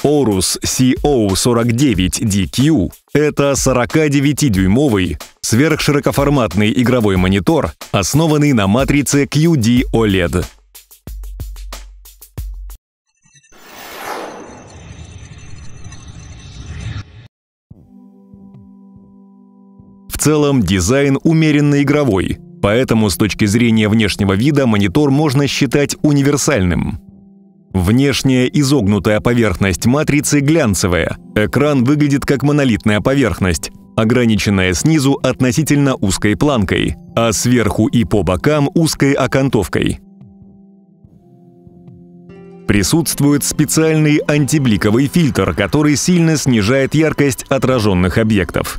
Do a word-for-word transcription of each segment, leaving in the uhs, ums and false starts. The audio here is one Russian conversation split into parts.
Aorus си о сорок девять ди кью – это сорокадевятидюймовый сверхширокоформатный игровой монитор, основанный на матрице кью ди о лед. В целом дизайн умеренно игровой, поэтому с точки зрения внешнего вида монитор можно считать универсальным. Внешняя изогнутая поверхность матрицы глянцевая. Экран выглядит как монолитная поверхность, ограниченная снизу относительно узкой планкой, а сверху и по бокам узкой окантовкой. Присутствует специальный антибликовый фильтр, который сильно снижает яркость отраженных объектов.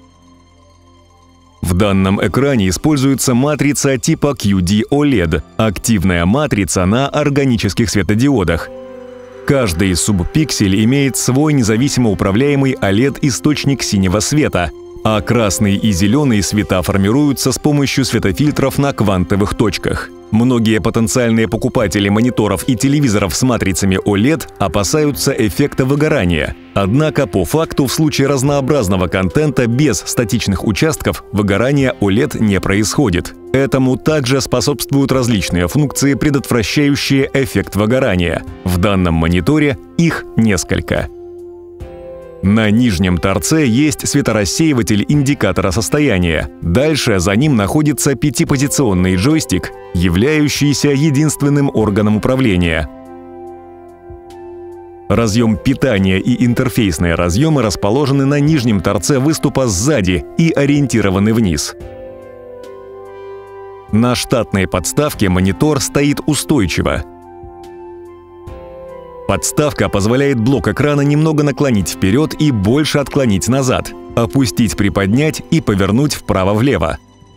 В данном экране используется матрица типа кью ди о лед – активная матрица на органических светодиодах. Каждый субпиксель имеет свой независимо управляемый о лед-источник синего света, а красный и зеленый цвета формируются с помощью светофильтров на квантовых точках. Многие потенциальные покупатели мониторов и телевизоров с матрицами о лед опасаются эффекта выгорания. Однако по факту в случае разнообразного контента без статичных участков выгорания о лед не происходит. Этому также способствуют различные функции, предотвращающие эффект выгорания. В данном мониторе их несколько. На нижнем торце есть светорассеиватель индикатора состояния. Дальше за ним находится пятипозиционный джойстик, являющийся единственным органом управления. Разъем питания и интерфейсные разъемы расположены на нижнем торце выступа сзади и ориентированы вниз. На штатной подставке монитор стоит устойчиво. Подставка позволяет блок экрана немного наклонить вперед и больше отклонить назад, опустить, приподнять и повернуть вправо-влево.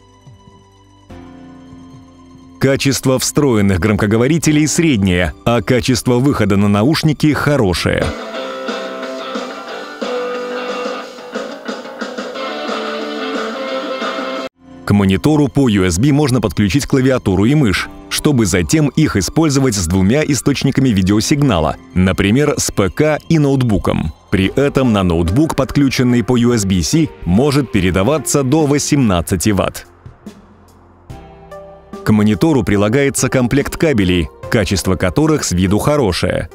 Качество встроенных громкоговорителей среднее, а качество выхода на наушники хорошее. К монитору по ю эс би можно подключить клавиатуру и мышь, чтобы затем их использовать с двумя источниками видеосигнала, например, с ПК и ноутбуком. При этом на ноутбук, подключенный по ю эс би-C, может передаваться до восемнадцати ватт. К монитору прилагается комплект кабелей, качество которых с виду хорошее.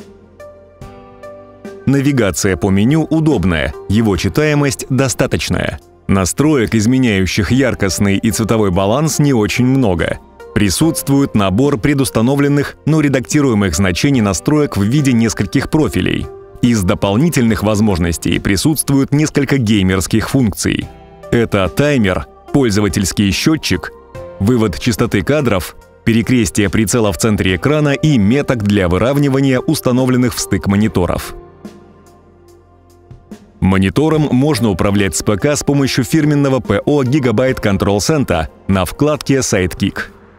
Навигация по меню удобная, его читаемость достаточная. Настроек, изменяющих яркостный и цветовой баланс, не очень много. Присутствует набор предустановленных, но редактируемых значений настроек в виде нескольких профилей. Из дополнительных возможностей присутствует несколько геймерских функций. Это таймер, пользовательский счетчик, вывод частоты кадров, перекрестие прицела в центре экрана и меток для выравнивания установленных в стык мониторов. Монитором можно управлять с ПК с помощью фирменного ПО Gigabyte Control Center на вкладке Sidekick.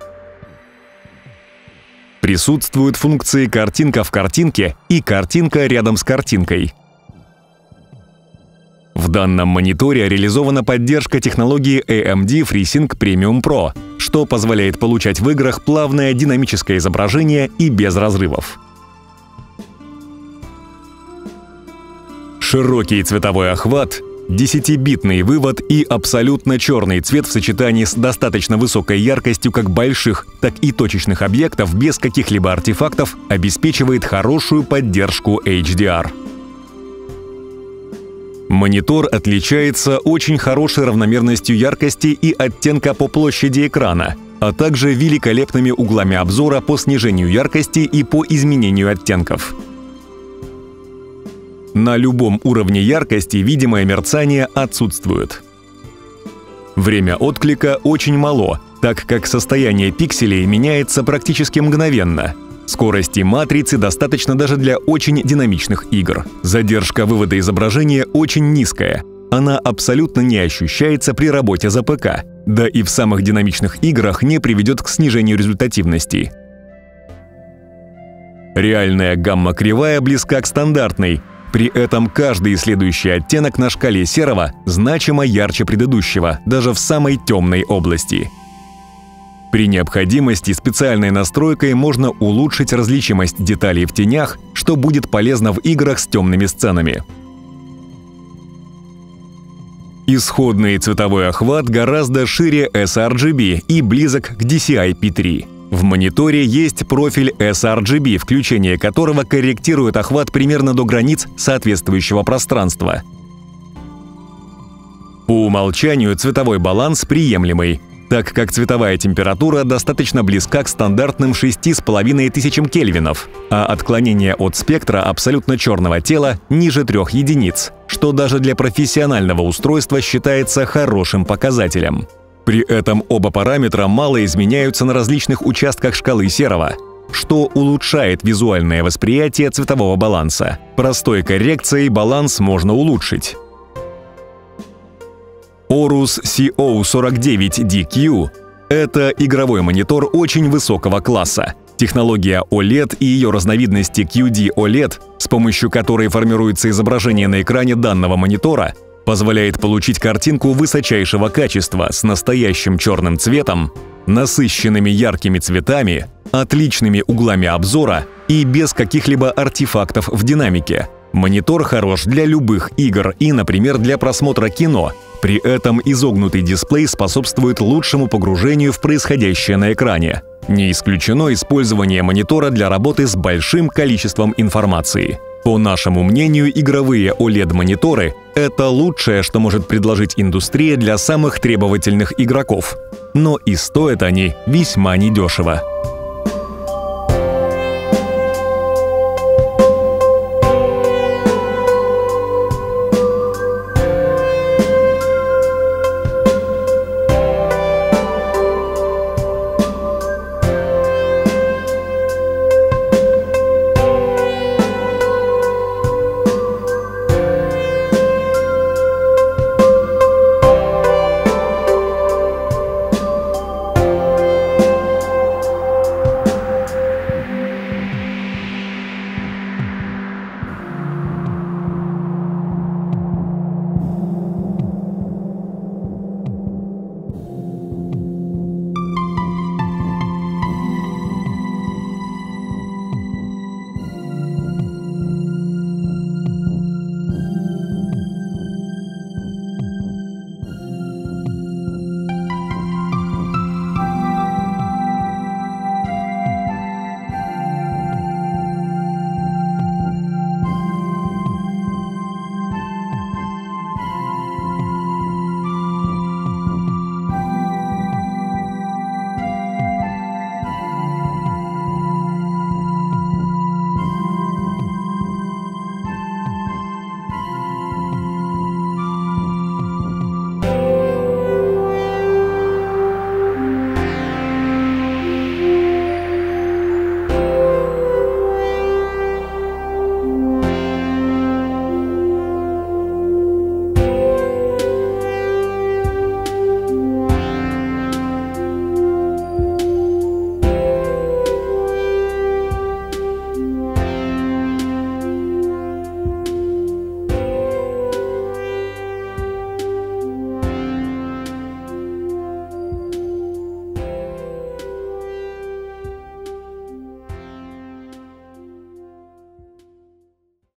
Присутствуют функции «Картинка в картинке» и «Картинка рядом с картинкой». В данном мониторе реализована поддержка технологии эй эм ди FreeSync Premium Pro, что позволяет получать в играх плавное динамическое изображение и без разрывов. Широкий цветовой охват, десятибитный вывод и абсолютно черный цвет в сочетании с достаточно высокой яркостью как больших, так и точечных объектов без каких-либо артефактов обеспечивает хорошую поддержку эйч ди ар. Монитор отличается очень хорошей равномерностью яркости и оттенка по площади экрана, а также великолепными углами обзора по снижению яркости и по изменению оттенков. На любом уровне яркости видимое мерцание отсутствует. Время отклика очень мало, так как состояние пикселей меняется практически мгновенно. Скорости матрицы достаточно даже для очень динамичных игр. Задержка вывода изображения очень низкая. Она абсолютно не ощущается при работе за ПК, да и в самых динамичных играх не приведет к снижению результативности. Реальная гамма-кривая близка к стандартной. При этом каждый следующий оттенок на шкале серого значимо ярче предыдущего, даже в самой темной области. При необходимости специальной настройкой можно улучшить различимость деталей в тенях, что будет полезно в играх с темными сценами. Исходный цветовой охват гораздо шире эс ар джи би и близок к ди си ай пи три. В мониторе есть профиль эс ар джи би, включение которого корректирует охват примерно до границ соответствующего пространства. По умолчанию цветовой баланс приемлемый, так как цветовая температура достаточно близка к стандартным шести с половиной тысячам кельвинов, а отклонение от спектра абсолютно черного тела ниже трех единиц, что даже для профессионального устройства считается хорошим показателем. При этом оба параметра мало изменяются на различных участках шкалы серого, что улучшает визуальное восприятие цветового баланса. Простой коррекцией баланс можно улучшить. Aorus си о сорок девять ди кью – это игровой монитор очень высокого класса. Технология о лед и ее разновидности кью ди о лед, с помощью которой формируется изображение на экране данного монитора, позволяет получить картинку высочайшего качества с настоящим черным цветом, насыщенными яркими цветами, отличными углами обзора и без каких-либо артефактов в динамике. Монитор хорош для любых игр и, например, для просмотра кино. При этом изогнутый дисплей способствует лучшему погружению в происходящее на экране. Не исключено использование монитора для работы с большим количеством информации. По нашему мнению, игровые о лед-мониторы – это лучшее, что может предложить индустрия для самых требовательных игроков. Но и стоят они весьма недешево.